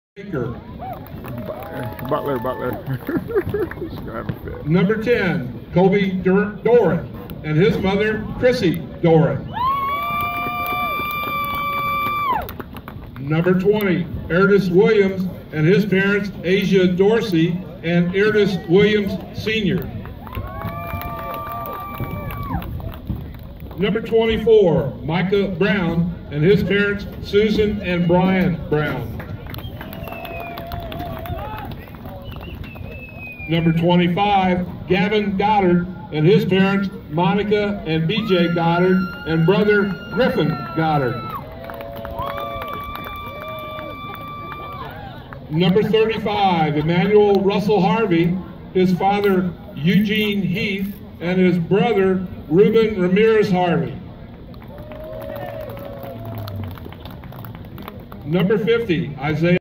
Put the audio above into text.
Butler. He's gonna have a fit. Number 10, Kobe Doran, and his mother, Chrissy Doran. Number 20, Ernest Williams, and his parents, Asia Dorsey and Ernest Williams Sr. Number 24, Micah Brown, and his parents, Susan and Brian Brown. Number 25, Gavin Goddard, and his parents, Monica and BJ Goddard, and brother, Griffin Goddard. Number 35, Emmanuel Russell Harvey, his father, Eugene Heath, and his brother, Ruben Ramirez Harvey. Number 50, Isaiah